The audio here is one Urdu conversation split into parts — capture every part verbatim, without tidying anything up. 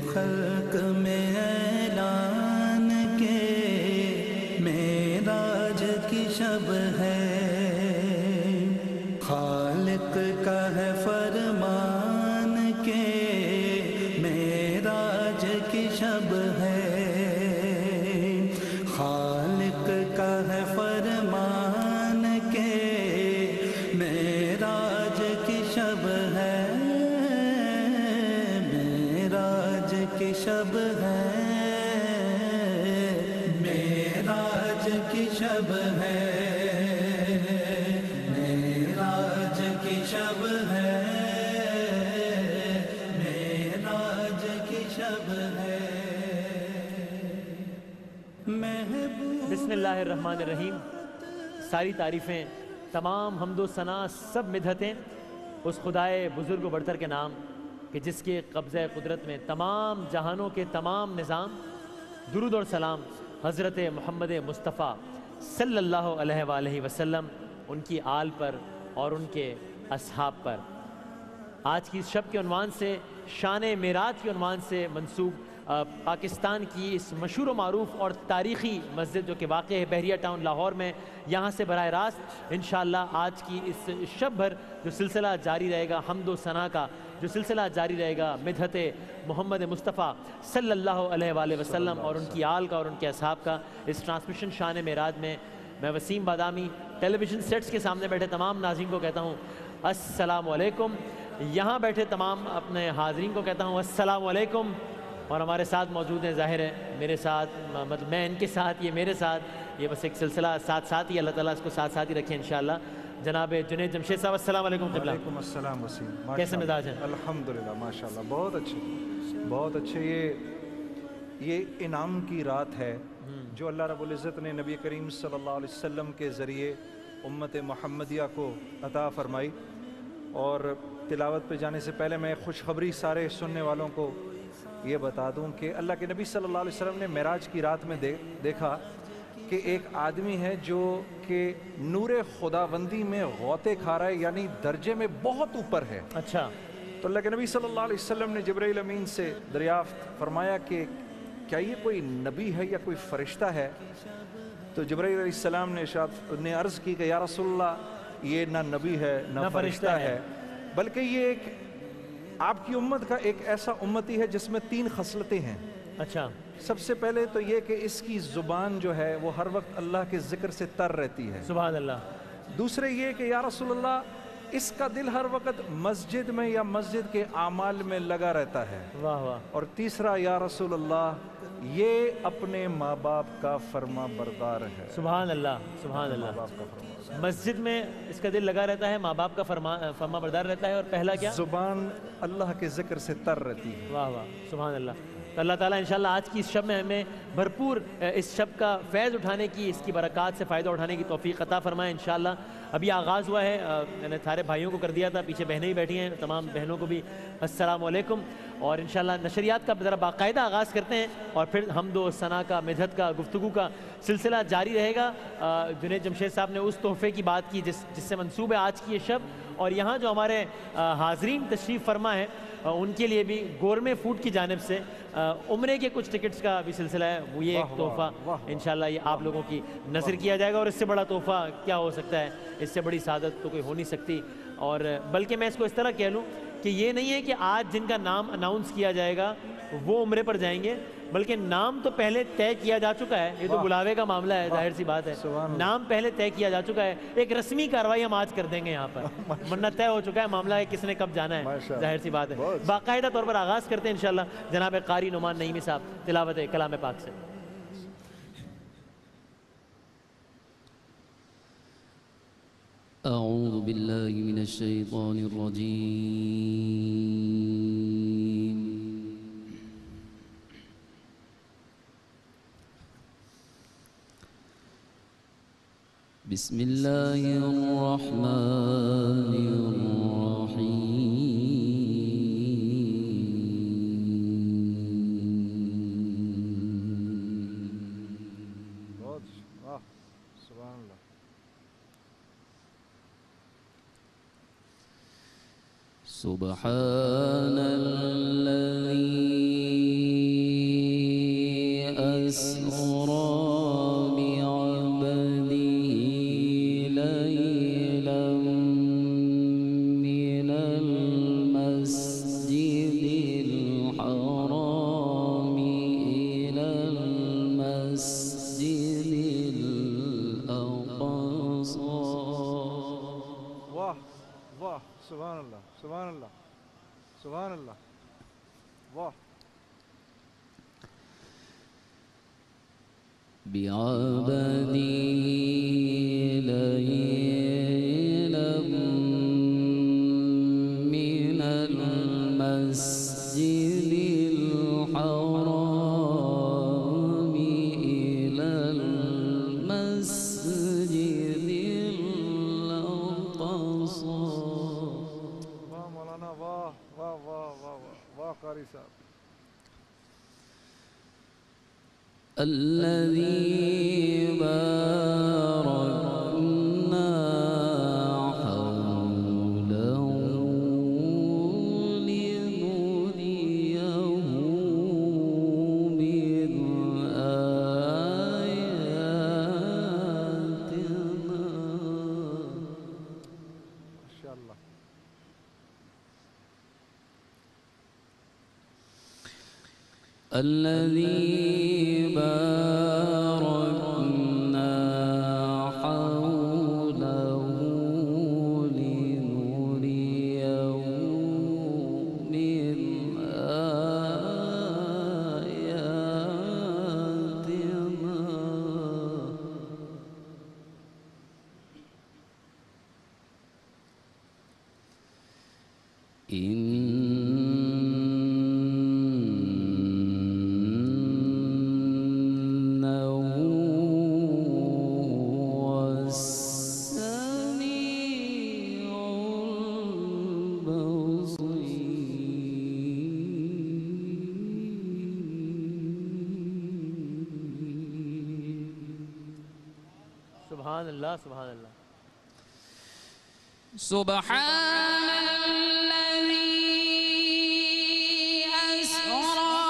خلق میں اعلان کے معراج کی شب ہے، خالق کا ہے فرمان کے معراج کی شب ہے، خالق کا ہے فرمان کے معراج کی شب ہے، معراج کی شب ہے، معراج کی شب ہے، معراج کی شب ہے، معراج کی شب ہے۔ بسم اللہ الرحمن الرحیم۔ ساری تعریفیں، تمام حمد و ثنا، سب مدحتیں اس خدائے بزرگ و برتر کے نام کہ جس کے قبضہ قدرت میں تمام جہانوں کے تمام نظام۔ درود اور سلام حضرت محمد مصطفیٰ صلی اللہ علیہ وآلہ وسلم، ان کی آل پر اور ان کے اصحاب پر۔ آج کی اس شب کے عنوان سے، شان معراج کے عنوان سے منسوب پاکستان کی اس مشہور و معروف اور تاریخی مسجد جو کہ واقع ہے بحریہ ٹاؤن لاہور میں، یہاں سے براہ راست انشاءاللہ آج کی اس شب بھر جو سلسلہ جاری رہے گا حمد و ثنا کا، جو سلسلہ جاری رہے گا مدحت محمد مصطفیٰ صلی اللہ علیہ وآلہ وسلم اور ان کی آل کا اور ان کے اصحاب کا، اس ٹرانسمیشن شان معراج میں میں Waseem Badami television sets کے سامنے بیٹھے تمام ناظرین کو کہتا ہوں السلام علیکم، یہاں بیٹھے تمام اپنے حاضرین کو کہتا ہوں السلام علیکم، اور ہمارے ساتھ موجود ہیں، ظاہر ہے میرے ساتھ، مطلب میں ان کے ساتھ، یہ میرے ساتھ، یہ بس ایک سلسلہ ساتھ ساتھ ہی، اللہ تعالیٰ اس کو ساتھ ساتھ ہی رکھے انشاءاللہ۔ جناب جنید جمشید صاحب السلام علیکم قبلہ۔ وعلیکم السلام وسیم، کیسے مزاج ہیں؟ الحمدللہ ماشاءاللہ بہت اچھے بہت اچھے۔ یہ یہ انعام کی رات ہے جو اللہ رب العزت نے نبی کریم صلی اللہ علیہ وسلم کے ذریعے امت محمدیہ کو عطا فرمائی۔ اور تلاوت پہ جانے سے پہلے میں خوشخبری سارے سننے والوں کو یہ بتا دوں کہ اللہ کے نبی صلی اللہ علیہ وسلم نے معراج کی رات میں دیکھا کہ ایک آدمی ہے جو کہ نور خداوندی میں غوطے کھا رہا ہے، یعنی درجے میں بہت اوپر ہے۔ اچھا، تو اللہ کے نبی صلی اللہ علیہ وسلم نے جبرائیل امین سے دریافت فرمایا کہ کیا یہ کوئی نبی ہے یا کوئی فرشتہ ہے؟ تو جبرائیل علیہ السلام نے ارشاد نے عرض کی کہ یا رسول اللہ یہ نہ نبی ہے نہ فرشتہ ہے، بلکہ یہ ایک آپ کی امت کا ایک ایسا امتی ہے جس میں تین خصلتیں ہیں۔ اچھا، سب سے پہلے تو یہ کہ اس کی زبان جو ہے وہ ہر وقت اللہ کے ذکر سے تر رہتی ہے، سبحان اللہ۔ دوسرے یہ کہ یا رسول اللہ اس کا دل ہر وقت مسجد میں یا مسجد کے اعمال میں لگا رہتا ہے، واہ واہ۔ اور تیسرا یا رسول اللہ یہ اپنے ماں باپ کا فرما بردار ہے، سبحان اللہ سبحان اللہ۔ مسجد میں اس کا دل لگا رہتا ہے، ماں باپ کا فرما فرما بردار رہتا ہے، اور پہلا کیا؟ زبان اللہ کے ذکر سے تر رہتی ہے۔ واہ واہ سبحان اللہ۔ تو اللہ تعالیٰ انشاءاللہ آج کی اس شب میں ہمیں بھرپور اس شب کا فیض اٹھانے کی، اس کی برکات سے فائدہ اٹھانے کی توفیق عطا فرمائے انشاءاللہ۔ ابھی آغاز ہوا ہے، میں نے سارے بھائیوں کو کر دیا تھا، پیچھے بہنیں ہی بیٹھی ہیں، تمام بہنوں کو بھی السلام علیکم، اور انشاءاللہ نشریات کا ذرا باقاعدہ آغاز کرتے ہیں اور پھر حمد و ثنا کا، مدحت کا، گفتگو کا سلسلہ جاری رہے گا۔ جنید جمشید صاحب نے اس تحفے کی بات کی جس جس سے منسوب ہے آج کی یہ شب، اور یہاں جو ہمارے حاضرین تشریف فرما ہے ان کے لیے بھی گورمے فوڈ کی جانب سے عمرے کے کچھ ٹکٹس کا بھی سلسلہ ہے، وہ یہ ایک تحفہ انشاءاللہ یہ آپ لوگوں کی نظر کیا جائے گا، اور اس سے بڑا تحفہ کیا ہو سکتا ہے، اس سے بڑی سعادت تو کوئی ہو نہیں سکتی۔ اور بلکہ میں اس کو اس طرح کہہ لوں کہ یہ نہیں ہے کہ آج جن کا نام اناؤنس کیا جائے گا وہ عمرے پر جائیں گے، بلکہ نام تو پہلے طے کیا جا چکا ہے، یہ تو بلاوے کا معاملہ ہے، ظاہر سی بات ہے، نام پہلے طے کیا جا چکا ہے، ایک رسمی کارروائی ہم آج کر دیں گے یہاں پر، ورنہ طے ہو چکا ہے معاملہ ہے کس نے کب جانا ہے، ظاہر سی بات ہے۔ باقاعدہ طور پر آغاز کرتے ہیں انشاءاللہ جناب قاری نعمان نعیمی صاحب تلاوت کلام پاک سے۔ اعوذ باللہ من الشیطان الرجیم، بسم اللہ الرحمن الرحیم۔ سبحان اللہ۔ سبحان الذي واہ بعبدي ليلا من المسجد الحرام إلى المسجد الأقصى. واہ مولانا واہ واہ واہ واہ واہ قاری صاحب. الذي باركنا حوله لنريه من آياتنا. ماشاء اللہ. الذي باركنا حوله لنريه من آياتنا. إنه هو السميع البصير. سبحان اللہ سبحان اللہ. سبحان الذي أسرى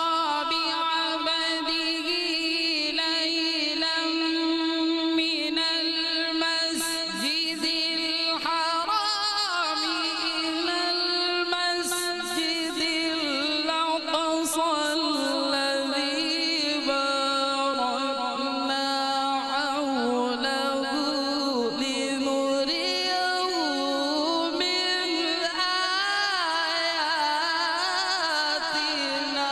بعبده ليلا من المسجد الحرام إلى المسجد الأقصى الذي باركنا حوله لنريه من آياتنا.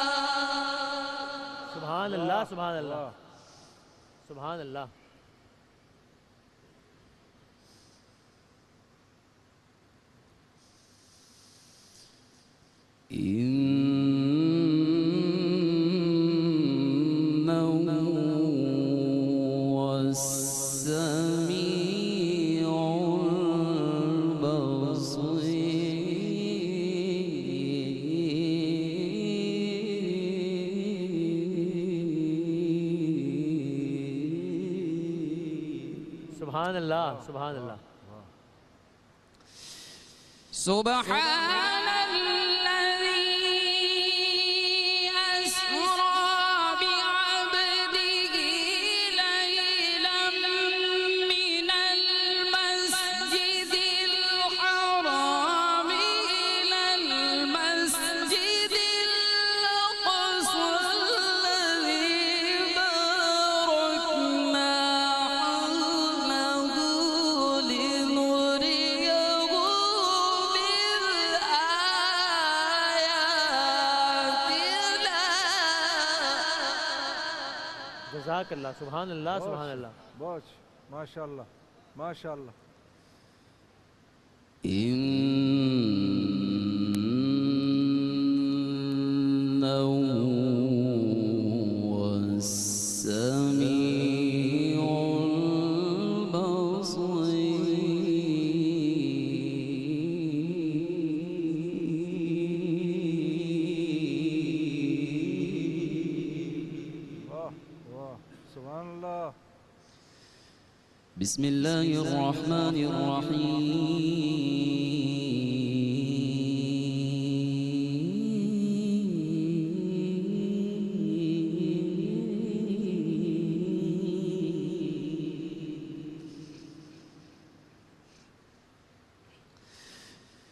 سبحان اللہ سبحان اللہ سبحان اللہ. إنه هو السميع البصير. سبحان اللہ سبحان اللہ. سبحان الذي أسرى بعبده ليلا من المسجد الحرام إلى المسجد الأقصى الذي باركنا حوله لنريه من آياتنا. جزاک اللہ. سبحان اللہ سبحان اللہ. بہت ماشاء اللہ ماشاء اللہ. إنه هو السميع البصير. واہ واہ سبحان اللہ. بسم الله الرحمن الرحيم.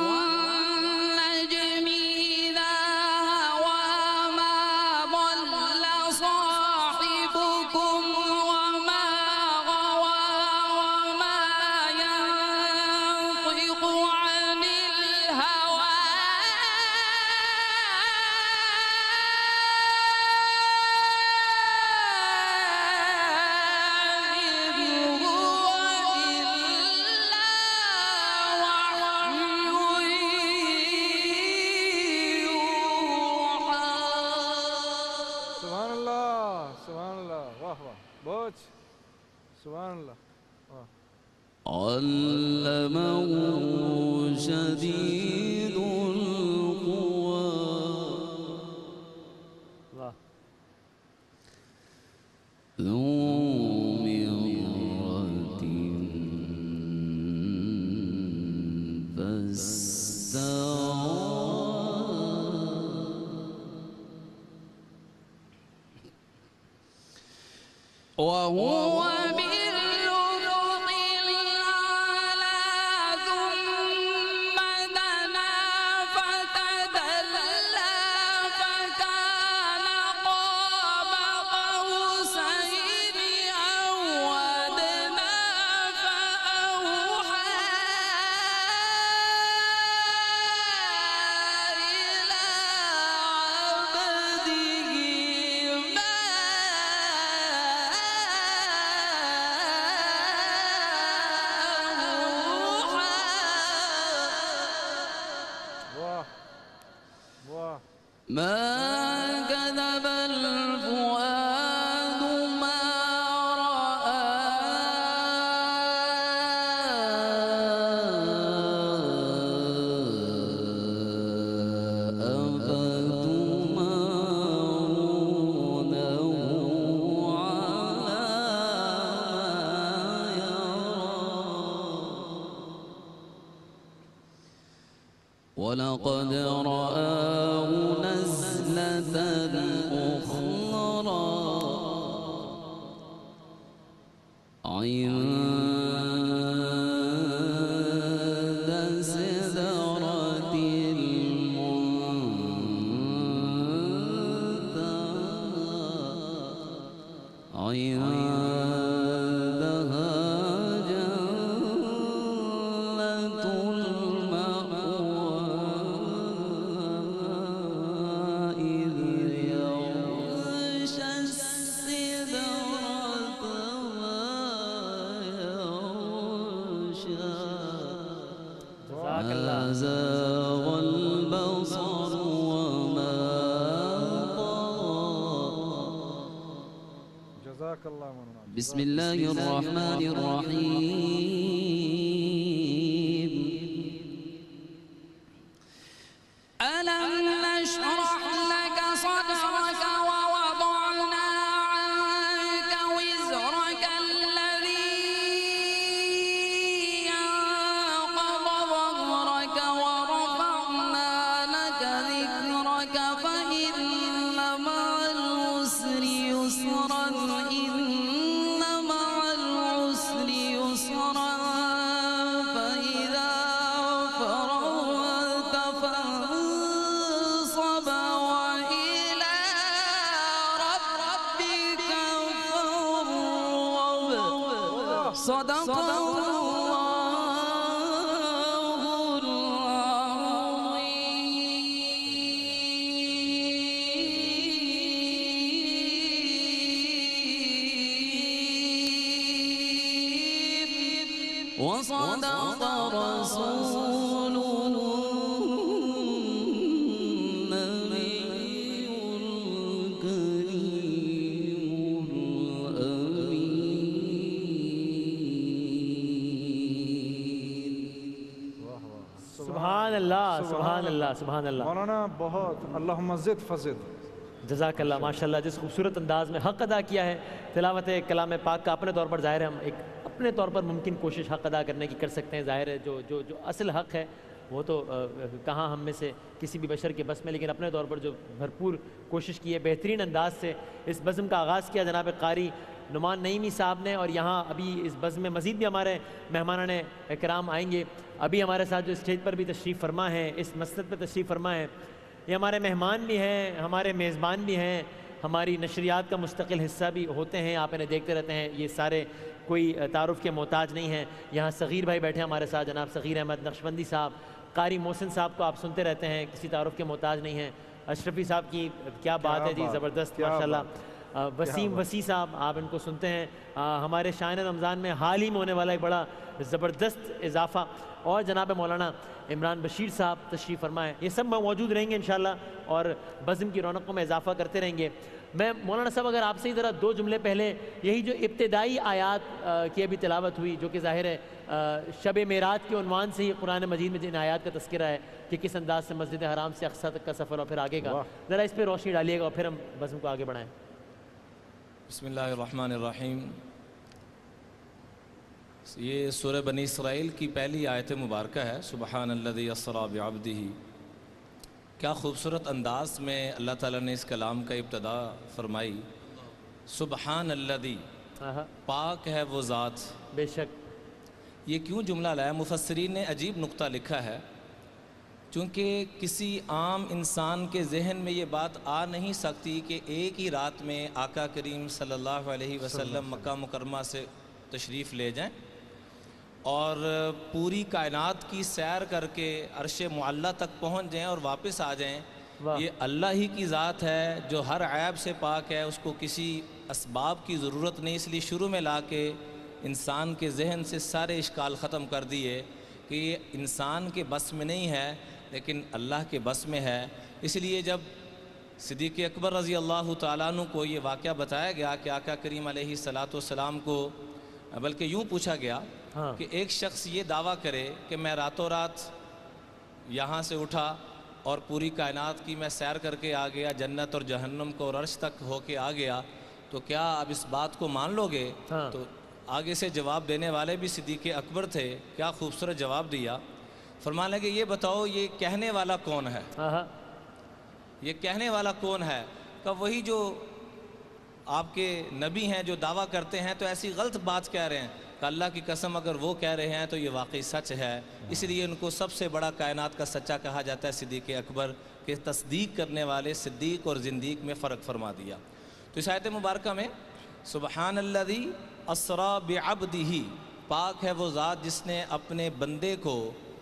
والنجم إذا هوى ما ضل صاحبكم وما غوى وما ينطق عن الهوى اچھا سبحان اللہ واہ علمه شديد القوى واہ ذو مرة فاستوى وهو بالأفق الأعلى ثم دنا فتدلى فكان قاب قوسين أو أدنى فأوحى إلى عبده ما واہ واہ ما كذب الفؤاد ما رأى أفتمارونه على ما يرى ولقد رآه نزلة أخرى عند سدرة المنتهى عندها جنة المأوى إذ يغشى السدرة ما يغشى جزاک اللہ ما زاغ البصر وما طغى جزاک اللہ مولانا بسم الله الرحمن الرحيم ألم نشرح لك صدرك ووضعنا عنك وزرك الذي أنقض ظهرك ورفعنا لك ذكرك فإن مع العسر يسرا إن مع العسر يسرا فإذا فرغت فانصب وإلى ربك فارغب صدق الله العظيم وصدق رسوله النبي الكريم الأمين واہ واہ سبحان اللہ سبحان اللہ سبحان اللہ مولانا بہت اللہم زد فزد جزاک اللہ ماشاءاللہ جس خوبصورت انداز میں حق ادا کیا ہے تلاوت کلام پاک کا اپنے طور پر ظاہر ہے ہم ایک اپنے طور پر ممکن کوشش حق ادا کرنے کی کر سکتے ہیں ظاہر ہے جو جو جو اصل حق ہے وہ تو کہاں ہم میں سے کسی بھی بشر کے بس میں لیکن اپنے طور پر جو بھرپور کوشش کی ہے بہترین انداز سے اس بزم کا آغاز کیا جناب قاری نعمان نعیمی صاحب نے اور یہاں ابھی اس بزم میں مزید بھی ہمارے مہمانان اکرام آئیں گے ابھی ہمارے ساتھ جو اسٹیج پر بھی تشریف فرما ہیں اس مسجد پر تشریف فرما ہیں یہ ہمارے مہمان بھی ہیں ہمارے میزبان بھی ہیں ہماری نشریات کا مستقل حصہ بھی ہوتے ہیں آپ انہیں دیکھتے رہتے ہیں یہ سارے کوئی تعارف کے محتاج نہیں ہیں یہاں صغیر بھائی بیٹھے ہیں ہمارے ساتھ جناب صغیر احمد نقشبندی صاحب قاری محسن صاحب کو آپ سنتے رہتے ہیں کسی تعارف کے محتاج نہیں ہیں اشرفی صاحب کی کیا بات ہے جی زبردست ماشاءاللہ وسیم وسیع صاحب، آپ ان کو سنتے ہیں، ہمارے شاہین رمضان میں حال ہی میں ہونے والا ایک بڑا زبردست اضافہ، اور جناب مولانا عمران بشیر صاحب تشریف فرمائے، یہ سب موجود رہیں گے انشاءاللہ اور بزم کی رونقوں میں اضافہ کرتے رہیں گے۔ میں مولانا صاحب اگر آپ سے ہی ذرا دو جملے پہلے یہی جو ابتدائی آیات کی ابھی تلاوت ہوئی، جو کہ ظاہر ہے شب معراج کے عنوان سے ہی قرآن مجید میں جن آیات کا تذکرہ ہے کہ کس انداز سے مسجد حرام سے اقصیٰ تک کا سفر اور پھر آگے کا، ذرا اس پہ روشنی ڈالیے گا اور پھر ہم بزم کو آگے بڑھائیں۔ بسم اللہ الرحمن الرحیم۔ یہ سورہ بنی اسرائیل کی پہلی آیت مبارکہ ہے، سبحان الذی اسریٰ بعبدہ۔ کیا خوبصورت انداز میں اللہ تعالیٰ نے اس کلام کا ابتدا فرمائی، سبحان الذی، پاک ہے وہ ذات۔ بے شک یہ کیوں جملہ لایا؟ مفسرین نے عجیب نقطہ لکھا ہے، چونکہ کسی عام انسان کے ذہن میں یہ بات آ نہیں سکتی کہ ایک ہی رات میں آقا کریم صلی اللہ علیہ وسلم مکہ مکرمہ سے تشریف لے جائیں اور پوری کائنات کی سیر کر کے عرش معلیٰ تک پہنچ جائیں اور واپس آ جائیں۔ یہ اللہ ہی کی ذات ہے جو ہر عیب سے پاک ہے، اس کو کسی اسباب کی ضرورت نہیں، اس لیے شروع میں لا کے انسان کے ذہن سے سارے اشکال ختم کر دیے کہ یہ انسان کے بس میں نہیں ہے لیکن اللہ کے بس میں ہے۔ اس لیے جب صدیق اکبر رضی اللہ تعالیٰ عنہ کو یہ واقعہ بتایا گیا کہ آقا کریم علیہ الصلاۃ والسلام کو، بلکہ یوں پوچھا گیا کہ ایک شخص یہ دعویٰ کرے کہ میں راتوں رات یہاں سے اٹھا اور پوری کائنات کی میں سیر کر کے آ گیا، جنت اور جہنم کو اور عرش تک ہو کے آ گیا، تو کیا اب اس بات کو مان لو گے؟ تو آگے سے جواب دینے والے بھی صدیق اکبر تھے، کیا خوبصورت جواب دیا۔ فرمانے لگے یہ بتاؤ یہ کہنے والا کون ہے؟ یہ کہنے والا کون ہے؟ کہ وہی جو آپ کے نبی ہیں جو دعویٰ کرتے ہیں تو ایسی غلط بات کہہ رہے ہیں کہ اللہ کی قسم اگر وہ کہہ رہے ہیں تو یہ واقعی سچ ہے، اس لیے ان کو سب سے بڑا کائنات کا سچا کہا جاتا ہے صدیق اکبر، کہ تصدیق کرنے والے صدیق اور زندیق میں فرق فرما دیا۔ تو اس آیت مبارکہ میں سبحان الذی اسریٰ بعبدہ، پاک ہے وہ ذات جس نے اپنے بندے کو،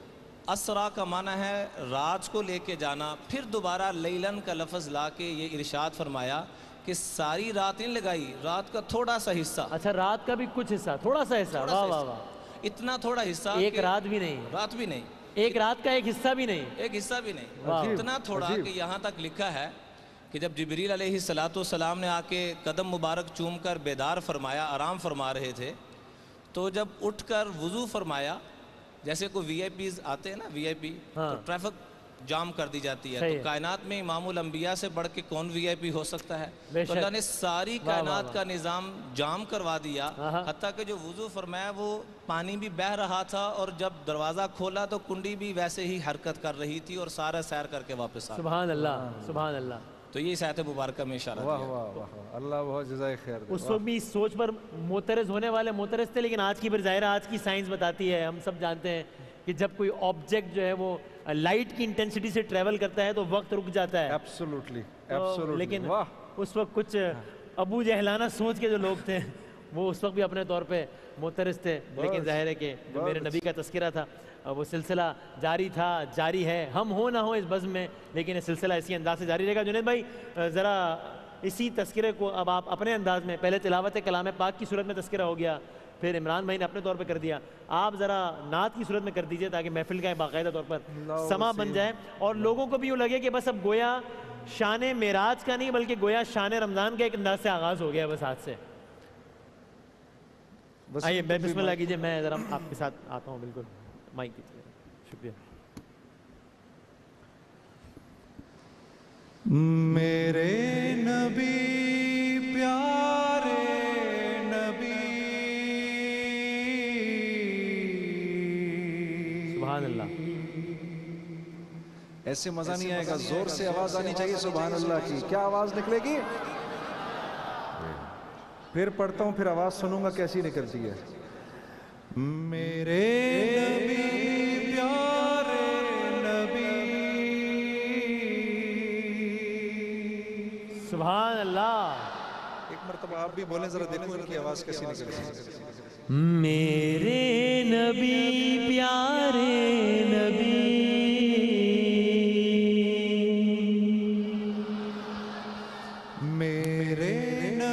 اسریٰ کا معنی ہے رات کو لے کے جانا، پھر دوبارہ لیلن کا لفظ لا کے یہ ارشاد فرمایا کہ ساری رات نہیں لگائی، رات کا تھوڑا سا حصہ۔ اچھا رات کا بھی کچھ حصہ، تھوڑا سا حصہ، واہ واہ واہ، اتنا تھوڑا حصہ، ایک رات بھی نہیں، رات بھی نہیں، ایک رات کا ایک حصہ بھی نہیں، ایک حصہ بھی نہیں، اتنا تھوڑا کہ یہاں تک لکھا ہے کہ جب جبریل علیہ الصلاۃ والسلام نے آ کے قدم مبارک چوم کر بیدار فرمایا، آرام فرما رہے تھے، تو جب اٹھ کر وضو فرمایا، جیسے کوئی وی آئی پیز آتے ہیں نا، وی آئی پی تو ٹریفک جام کر دی جاتی ہے، تو کائنات میں امام الانبیاء سے بڑھ کے کون وی آئی پی ہو سکتا ہے؟ تو اللہ نے ساری کائنات کا نظام جام کروا دیا، حتیٰ کہ جو وضو فرمایا وہ پانی بھی بہہ رہا تھا اور جب دروازہ کھولا تو کنڈی بھی ویسے ہی حرکت کر رہی تھی اور سارا سیر کر کے واپس آ گیا۔ سبحان اللہ، سبحان اللہ۔ تو یہ اس آیت مبارکہ میں اشارہ واہ دیا۔ واہ واہ، اللہ بہت جزائے خیر دے۔ اس وقت بھی اس سوچ پر معترض ہونے والے معترض تھے، لیکن آج کی پھر ظاہر آج کی سائنس بتاتی ہے، ہم سب جانتے ہیں کہ جب کوئی آبجیکٹ جو ہے وہ لائٹ کی انٹینسٹی سے ٹریول کرتا ہے تو وقت رک جاتا ہے۔ ایبسولوٹلی تو ایبسولوٹلی، لیکن واہ۔ اس وقت کچھ ابو جہلانہ سوچ کے جو لوگ تھے وہ اس وقت بھی اپنے طور پہ معترض تھے، لیکن ظاہر ہے کہ جو میرے نبی کا تذکرہ تھا وہ سلسلہ جاری تھا، جاری ہے، ہم ہو نہ ہو اس بزم میں، لیکن یہ سلسلہ اسی انداز سے جاری رہے گا۔ جنید بھائی ذرا اسی تذکرے کو اب آپ اپنے انداز میں، پہلے تلاوت کلام پاک کی صورت میں تذکرہ ہو گیا، پھر عمران بھائی نے اپنے طور پہ کر دیا، آپ ذرا نعت کی صورت میں کر دیجئے تاکہ محفل کا باقاعدہ طور پر سما بن جائے اور لوگوں کو بھی یوں لگے کہ بس اب گویا شان معراج کا نہیں بلکہ گویا شان رمضان کا ایک انداز سے آغاز ہو گیا بس آج سے۔ آئیے بسم اللہ کیجئے، میں ذرا آپ کے ساتھ آتا ہوں، بالکل مائک کیجئے، شکریہ۔ میرے نبی پیارے نبی، سبحان اللہ۔ ایسے مزہ نہیں آئے گا، زور سے آواز آنی چاہیے سبحان اللہ کی۔ کیا آواز نکلے گی؟ پھر پڑھتا ہوں، پھر آواز سنوں گا کیسی نکلتی ہے۔ میرے نبی پیارے نبی، سبحان اللہ۔ ایک مرتبہ آپ بھی بولیں ذرا، دیکھو ان کی آواز کیسی نکلتی ہے۔ میرے نبی پیارے نبی، میرے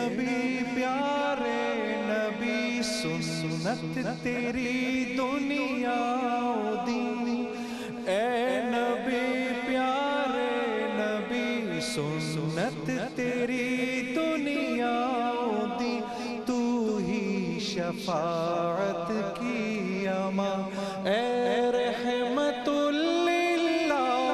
सुन्नत तेरी दुनिया दी ए नबी प्यारे नबी सुन्नत तेरी दुनिया दी तू ही शफाअत की अमा ए रहमतुल लिल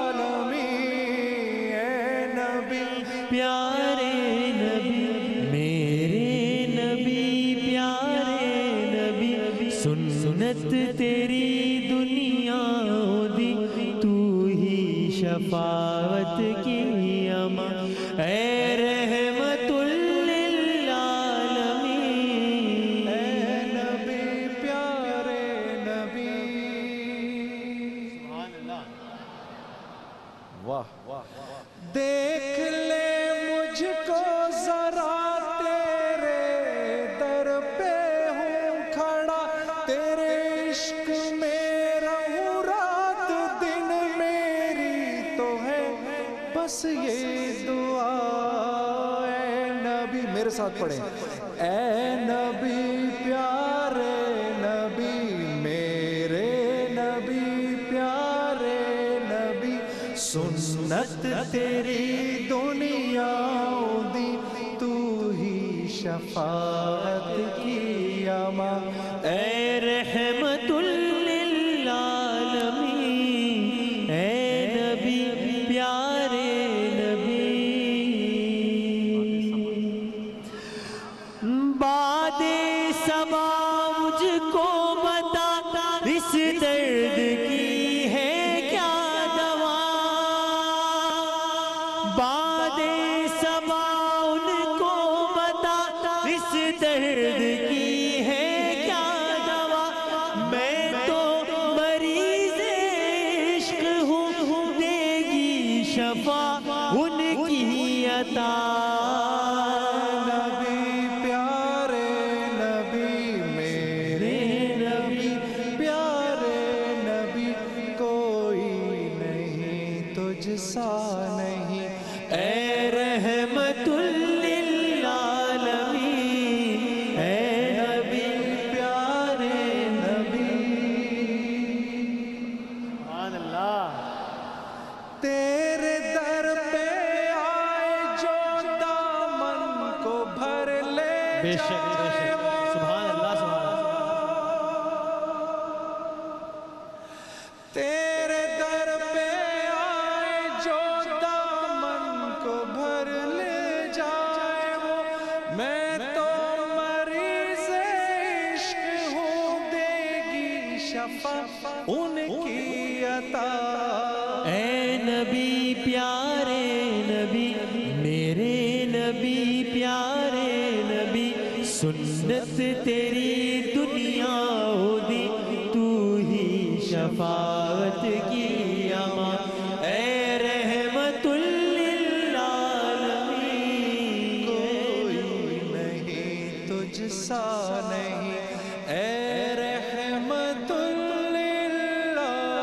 आलमीन ए नबी प्यारे नबी मेरे नबी प्यारे नबी सुन्नत तेरी दुनिया दी तू ही शफाअत की अमा ए रहमतुल लिल आलमीन ए नबी प्यारे नबी वाह वाह देख ले मुझको जरा तेरे दर पे हूँ खड़ा तेरे इश्क में रहूं रात दिन मेरी तो है बस ये दुआ ए नबी मेरे साथ पढ़े ए नबी प्यारे नबी मेरे नबी प्यारे नबी सुन्नत तेरी दुनिया दी तू ही शफाअत की अमा ए रहमतुल लिल आलमीन ए नबी प्यारे नबी बादे सबा मुझको बता इस दर्द की है क्या दवा बादे सबा उनको बता इस दर्द की है क्या दवा मैं तो मरीज़ इश्क हूँ देगी शफा उनकी अता नबी प्यारे नबी मेरे नबी प्यारे नबी कोई नहीं तुझसा नहीं ए रहमतुल लिल आलमीन ए नबी प्यारे नबी सुभान अल्लाह तेरे दर पे आए जो दामन को भर ले बेशक जाए बेशक वो। सुभान अल्लाह सुभान तेरे दर पे आए जो दामन को भर ले जाए वो मैं तो मरीज़ इश्क हूँ देगी शफा उनकी अता ए नबी प्यारे नबी मेरे नबी प्यारे नबी सुन्नत तेरी दुनिया दी तू ही शफाअत की अमा ए रहमतुल लिल आलमीन कोई नहीं तुझसा नहीं ए रहमतुल लिल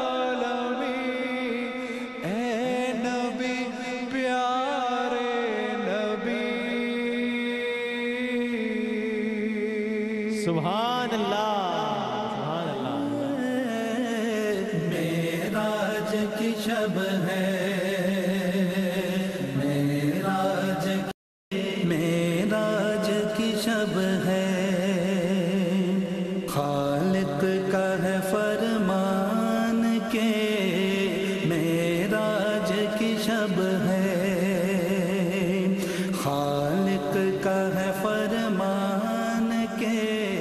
आलमीन ए नबी प्यारे नबी सुभान अल्लाह सुभान अल्लाह मेराज की शब है मेराज मेराज की शब है खालिक का है फरमान के मेराज की शब है खालिक का है फरमान के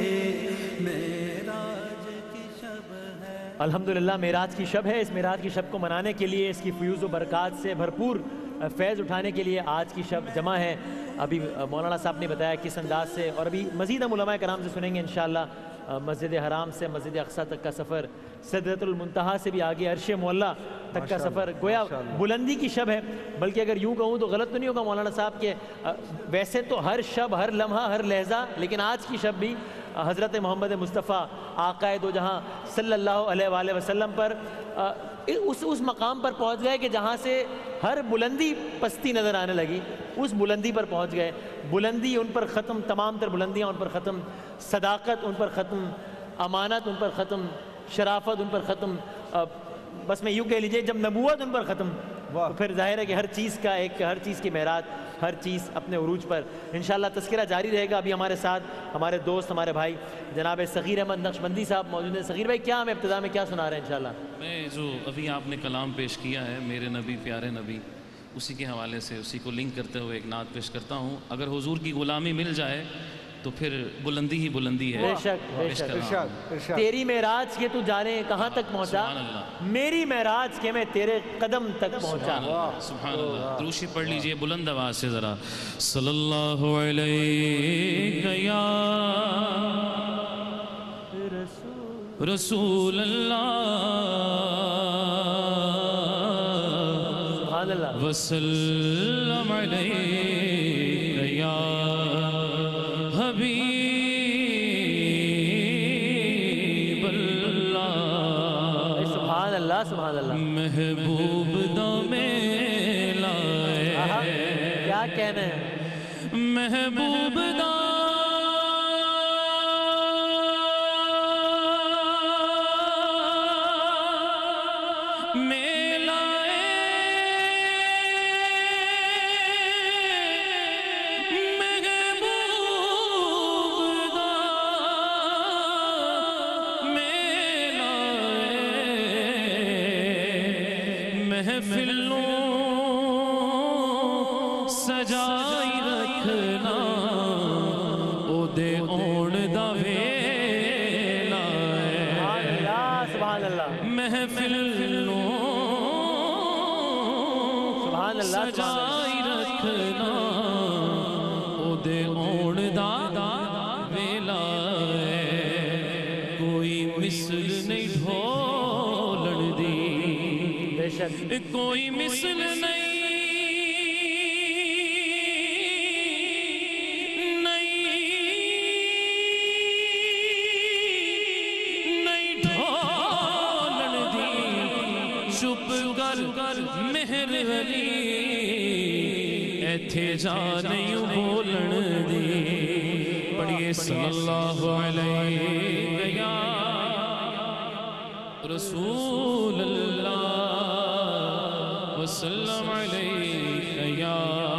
मेराज की शब है। अल्हम्दुलिल्लाह मेराज की शब है। इस मेराज की शब को मनाने के लिए इसकी फ्यूज़ व बरक़ात से भरपूर फैज़ उठाने के लिए आज की शब जमा है। अभी मौलाना साहब ने बताया किस अंदाज से और अभी मज़ीद हम उलमाए कराम से सुनेंगे इंशाअल्लाह। मस्जिद हराम से मस्जिद अक़सा तक का सफ़र, सिदरतुल मुंतहा से भी आगे अर्श मौला तक का सफ़र, गोया बुलंदी की शब है। बल्कि अगर यूँ कहूँ तो गलत तो नहीं होगा मौलाना साहब के, वैसे तो हर शब, हर लम्हा, हर लहजा, लेकिन आज की शब भी हज़रत मोहम्मद मुस्तफ़ा आक़ाए दो जहाँ सल्लल्लाहु अलैहि वसल्लम पर उस उस मकाम पर पहुँच गए कि जहाँ से हर बुलंदी पस्ती नज़र आने लगी, उस बुलंदी पर पहुँच गए। बुलंदी उन पर ख़त्म, तमाम तर बुलंदियाँ उन पर ख़त्म, सदाकत उन पर ख़त्म, امانت ان پر ختم، شرافت ان پر ختم، بس میں یوں کہہ لیجئے جب نبوت ان پر ختم تو پھر ظاہر ہے کہ ہر چیز کا ایک ہر چیز کی معراج، ہر چیز اپنے عروج پر انشاءاللہ تذکرہ جاری رہے گا۔ ابھی ہمارے ساتھ ہمارے دوست ہمارے بھائی جناب صغیر احمد نقشبندی صاحب موجود ہیں۔ صغیر بھائی کیا ہم ابتدا میں کیا سنا رہے ہیں انشاءاللہ؟ میں جو ابھی آپ نے کلام پیش کیا ہے میرے نبی پیارے نبی، اسی کے حوالے سے اسی کو لنک کرتے ہوئے ایک نعت پیش کرتا ہوں۔ اگر حضور کی غلامی مل جائے تو پھر بلندی ہی بلندی ہے۔ بے شک بے شک تیری معراج کے تو جانے کہاں تک پہنچا، میری معراج کے میں تیرے قدم تک پہنچا۔ سبحان اللہ، دروشی پڑھ لیجئے بلند آواز سے ذرا۔ صلی اللہ علیہ یا رسول اللہ سبحان اللہ، وسلم علیہ یا حبیب اللہ۔ سبحان اللہ سبحان اللہ، محبوب دم لائے، کیا کہنا ہے، محبوب دم سجائی رکھنا او دے اون دا ویلا ہے، سبحان اللہ محفل سجائی رکھنا او دے اون دا ویلا ہے، کوئی مثل نہیں ڈھولن دی، بے شک کوئی مثل نہیں مہر علی ایتھے جا نہیں بولن دی، پڑھئے صلی اللہ علیہ یا رسول اللہ وسلم علیہ یا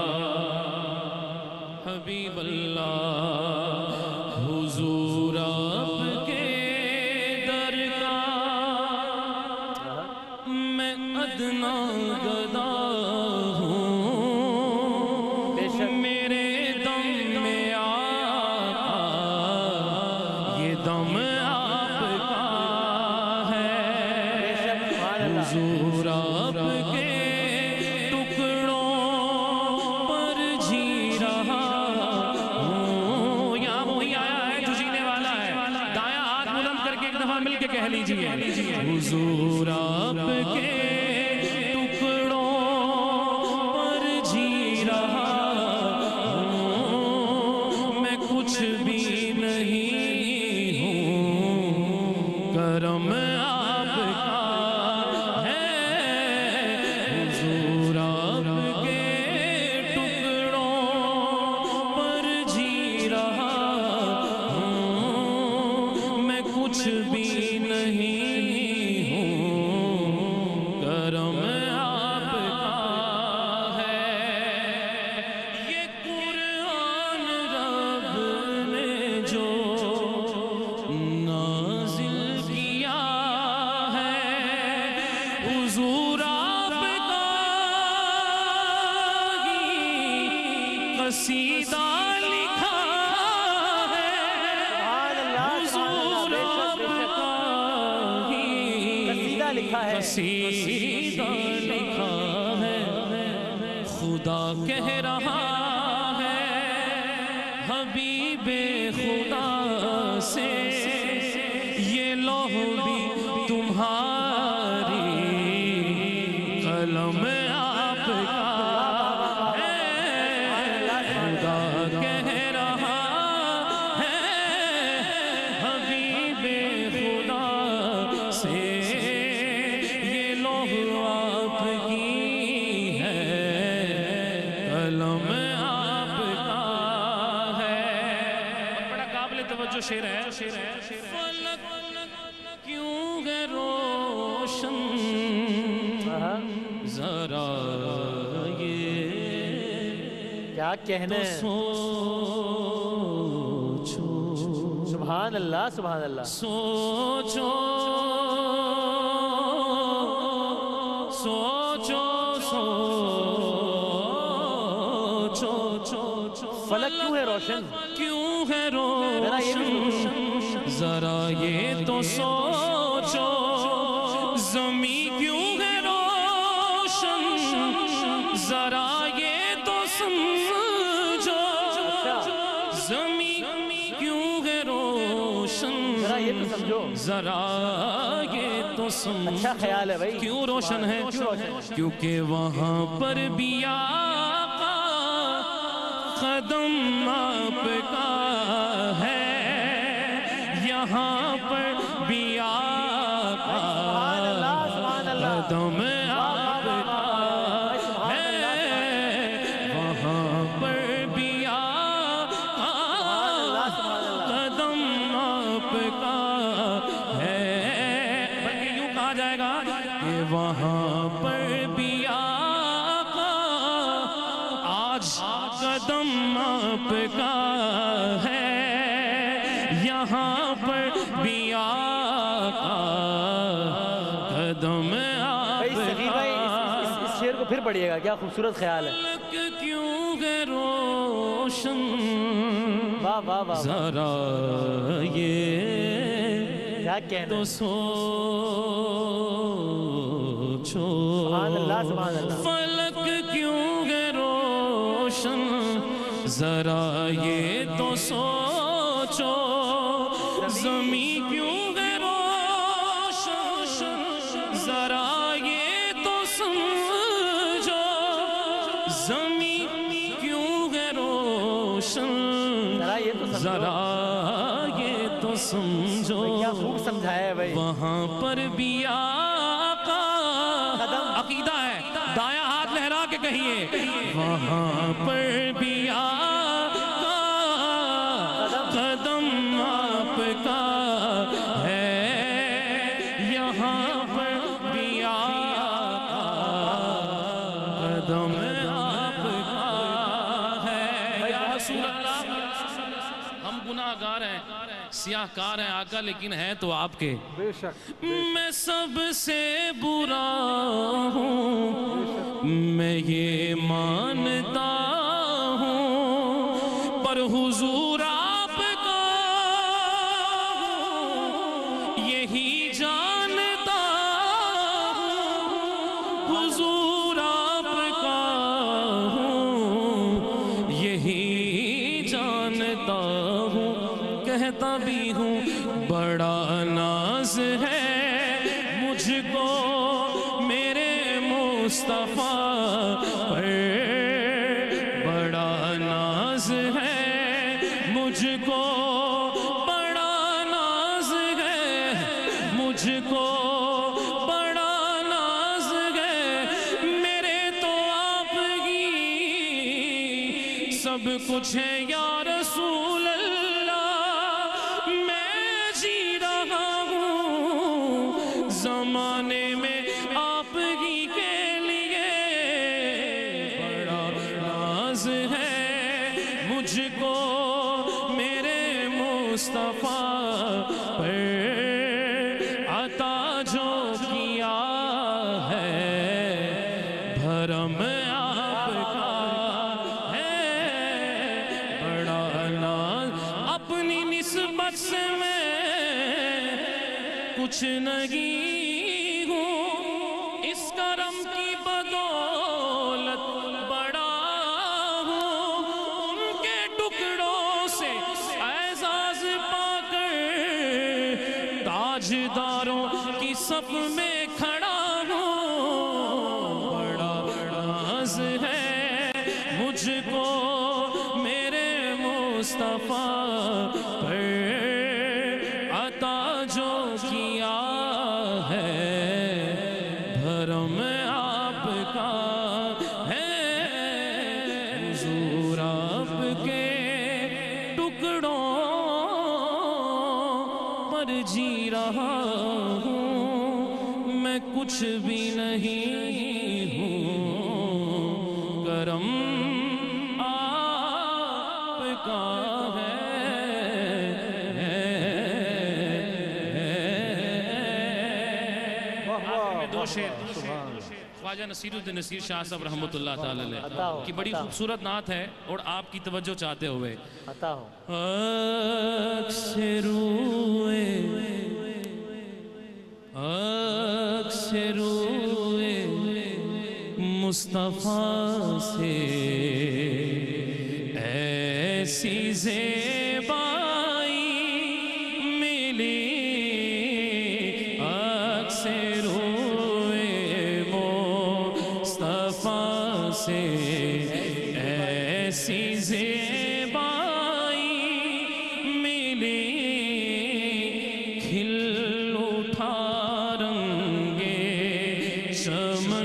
حبیب اللہ۔ حضور آپ کے در کا میں ادنا گدا ہوں، میرے دم میں آقا یہ دم آپ کا ہے، حضور آپ کے ٹکڑوں پر جی رہا ہوں، یہاں وہی آیا ہے جو جینے والا ہے، دایاں ہاتھ بلند کر کے ایک دفعہ مل کے کہہ لیجئے، حضور آپ کے ٹکڑوں پر جی رہا ہوں، میں کچھ بھی نہیں ہوں، کرم آپ کا ہے، حضور آپ کے ٹکڑوں پر جی رہا ہوں، میں کچھ بھی نہیں کرم آپ کا ہے۔ یہ قرآن رب نے جو نازل کیا ہے، حضور آپ کا ہی قصیدہ لکھا ہے، حضور آپ کا ہی قصیدہ لکھا ہے، خدا کہہ رہا ہے حبیب خدا سے، یہ لوح بھی تمہاری قلم آپ کا ہے، خدا کہہ رہا ہے حبیب خدا سے، آپ کی ہے قلم آپ کا ہے۔ بڑا قابل توجہ شعر ہے شعر ہے فلک کیوں ہے روشن ذرا یہ کیا کہنا ہے سوچو سبحان اللہ سبحان اللہ سوچو سوچو سوچو فلک کیوں ہے روشن کیوں ہے روشن ذرا یہ تو سوچو زمین کیوں ہے روشن ذرا یہ تو سمجھو زمین کیوں ہے روشن ذرا یہ تو سمجھو ذرا یہ تو سمجھو اچھا خیال ہے بھائی کیوں روشن ہے کیونکہ وہاں پر بھی آقا قدم آپ کا ہے یہاں پر بھی آقا قدم آپ کا ہے وہاں پر بھی آقا قدم آپ کا ہے بلکہ یوں کہا جائے گا کہ وہاں پر بھی آقا آج قدم آپ کا ہے یہاں پر بھی آقا قدم آپ کا اس شعر کو پھر پڑھیے گا کیا خوبصورت خیال ہے فلک کیوں ہے روشن واہ واہ واہ ذرا یہ کیا کہنا تو سوچو سبحان اللہ سبحان اللہ فلک کیوں ہے روشن ذرا یہ تو سوچو زمین کیوں ہے روشن ذرا یہ تو سمجھو زمین کیوں ہے روشن ذرا یہ تو سمجھو ذرا یہ تو سمجھو کیا خوب سمجھایا ہے بھائی وہاں پر بھی آقا عقیدہ ہے دایاں ہاتھ لہرا کے کہیے وہاں پر بھی آقا قدم آپ کا ہے یہاں پر بھی آقا قدم آپ کا ہے یا رسول اللہ ہم گناہ گار ہیں سیاہ کار ہیں آقا لیکن ہیں تو آپ کے بے شک میں سب سے برا ہوں میں یہ مانتا ہوں پر حضور آپ کا ہوں یہی جانتا ہوں حضور آپ کا ہوں یہی جانتا ہوں کہتا بھی ہوں بڑا ناز ہے مجھ کو میرے مصطفیٰ پر بڑا ناز ہے مجھ کو بڑا ناز ہے مجھ کو بڑا ناز ہے میرے تو آپ کی سب کچھ ہے یا رسول اللہ میں جی رہا ہوں زمانے میں آپ ہی کے لیے بڑا ناز ہے مجھ کو میرے مصطفیٰ پر عطا جو کیا ہے بھرم آپ کا ہے بڑا ناز اپنی نسبت سے میں کچھ نہیں ہوں اس کرم کی بدولت بڑا ہوں ان کے ٹکڑوں سے اعزاز پا کر تاجداروں کی صف میں کھڑا ہوں بڑا ناز ہے مجھ کو میرے مصطفیٰ پر عطا جو کیا ہے بھرم آپ کا ہے حضور آپ کے ٹکڑوں جی رہا ہوں میں کچھ بھی نہیں ہوں کرم آپ کا ہے دو شعر خواجہ نصیر الدین نصیر شاہ صاحب رحمۃ اللہ تعالی علیہ کی بڑی خوبصورت نعت ہے اور آپ کی توجہ چاہتے ہوئے عطا ہو اکثروئے اکثروئے مصطفیٰ سے ایسی زیبائی ملی اکثروئے مصطفیٰ سے ایسی زیبائی ملی کھل اٹھا رنگے چمن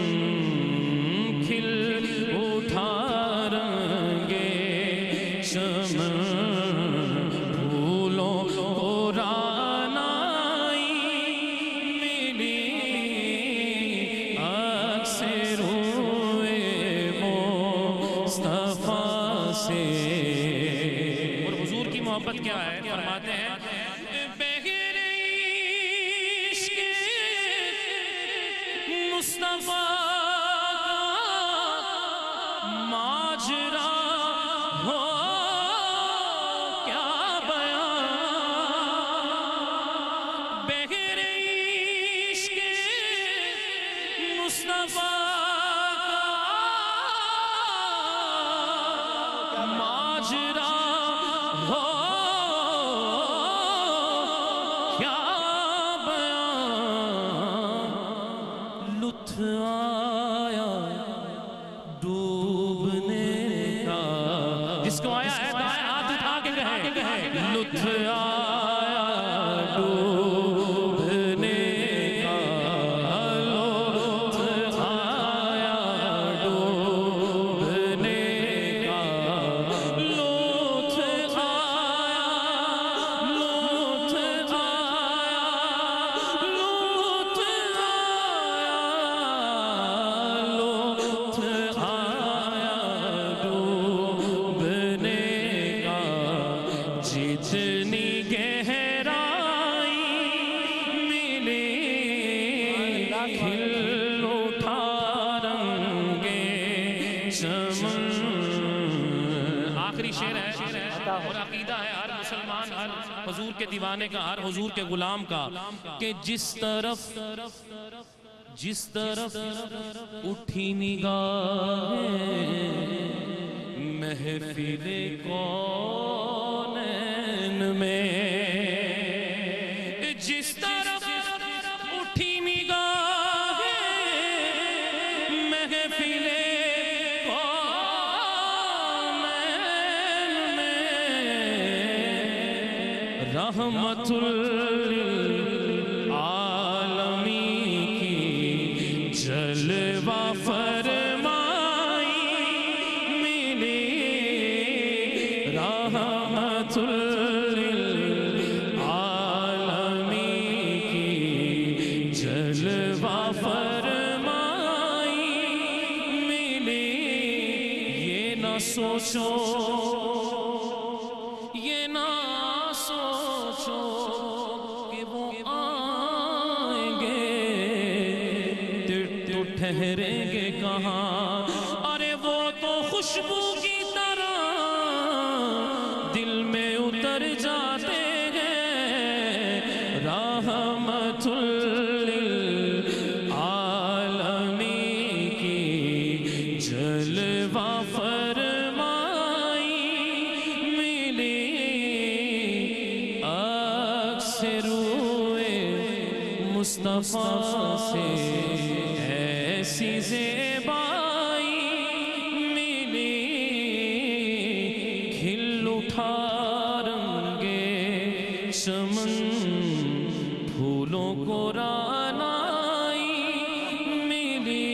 کھل اٹھا رنگے چمن پھولوں کو رانائی ملی اکثروئے مصطفیٰ سے اور حضور کی محبت کیا ہے فرماتے ہیں بغیر عشق مصطفیٰ کا ماجرا ہو کیا بیان بغیر عشق مصطفیٰ کا ماجرا ہو کیا بیان لطف آیا ڈوبنے کا جس کو آیا ہے دائیں ہاتھ اٹھا کے کہے لطف آیا ڈوبنے کا لطف آیا ڈوبنے کا لطف آیا لطف آیا لطف آیا لطف آیا ڈوبنے کا جتنی گہرائی ملی کھل اٹھا رنگے چمن آخری شعر ہے اور عقیدہ ہے ہر مسلمان ہر حضور کے دیوانے کا ہر حضور کے غلام کا کہ جس طرف جس طرف اٹھی نگاہیں محفل کونین میں جس طرف اٹھی نگاہیں محفل کونین میں رحمت للعالمین کی جلوہ فرمائی ملی رحمت للعالمین کی جلوہ فرمائی ملی یہ نہ سوچو یہ نہ سوچو کہ وہ آئیں گے تو ٹھہریں گے کہاں ارے وہ تو خوشبو کی طرح دل میں اتر جاتے ہیں رحمت للعالمین کی جلوہ فرمائی ملی اکثروئے مصطفیٰ سے ایسی زیبائی ملی کھل اٹھا رنگے چمن پھولوں کو رانائی ملی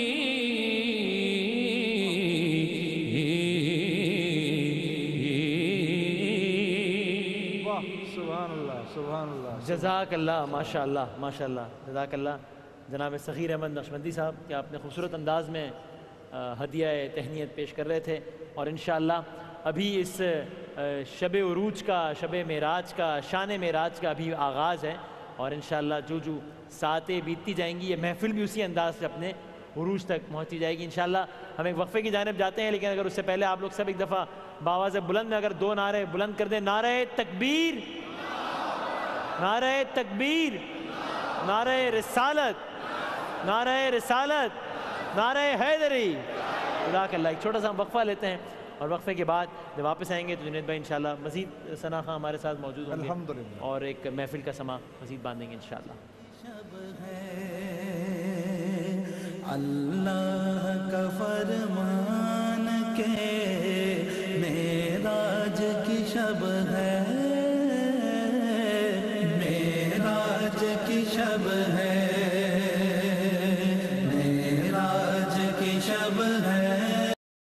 سبحان اللہ سبحان اللہ جزاک اللہ، ماشاء اللہ ماشاء اللہ، جزاک اللہ جناب صغیر احمد نقشبندی صاحب کہ آپ نے خوبصورت انداز میں ہدیہ تہنیت پیش کر رہے تھے، اور انشاءاللہ ابھی اس شب عروج کا، شب معراج کا، شان معراج کا ابھی آغاز ہے، اور انشاءاللہ جو جو ساتیں بیتتی جائیں گی یہ محفل بھی اسی انداز سے اپنے عروج تک پہنچی جائے گی انشاءاللہ۔ ہم ایک وقفے کی جانب جاتے ہیں، لیکن اگر اس سے پہلے آپ لوگ سب ایک دفعہ بآواز بلند میں اگر دو نعرے بلند کر دیں، نعرہ تکبیر، نعرہ تکبیر، نعرہ رسالت، نعرہ رسالت، نعرہ حیدری۔ جزاک اللہ۔ ایک چھوٹا سا ہم وقفہ لیتے ہیں، اور وقفے کے بعد جب واپس آئیں گے تو جنید بھائی انشاءاللہ مزید ثنا خاں ہمارے ساتھ موجود ہوں گے، الحمدللہ، اور ایک محفل کا سما مزید باندھیں گے انشاءاللہ۔ اللہ کا فرمان کے معراج کی شب ہے، معراج کی شب ہے،